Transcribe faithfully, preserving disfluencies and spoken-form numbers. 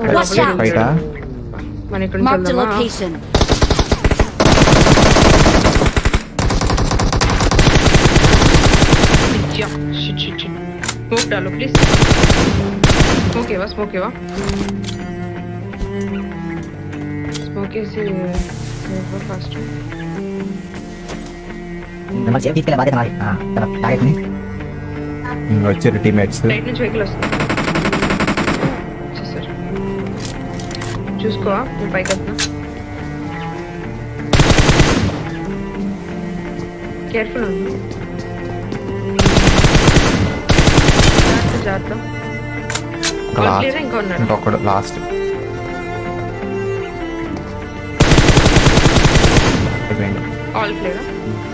Watch out! బయట మన ఇక్కడ నుంచి Marked a వెళ్దామా? location. అయ్యా, shit, shit, shit. Smoke डालो please. Smoke ఏవా smoke ఏవా smoke వేసి ఫాస్ట్ नंबर सेव किसके बात है हमारी हां तरफ टारगेट नहीं వచ్చారు టీమేట్స్. రైట్ నుంచి వెహికల్ వస్తుంది. వచ్చేసారు. చూసుకో నేను పైకి వస్తున్నా. కేర్ఫుల్ ఉండు. జాగ్రత్త జాగ్రత్త. వాళ్ళు క్లియర్ ఇంకా ఉన్నారు. ఇంకొకడు లాస్ట్. All clear.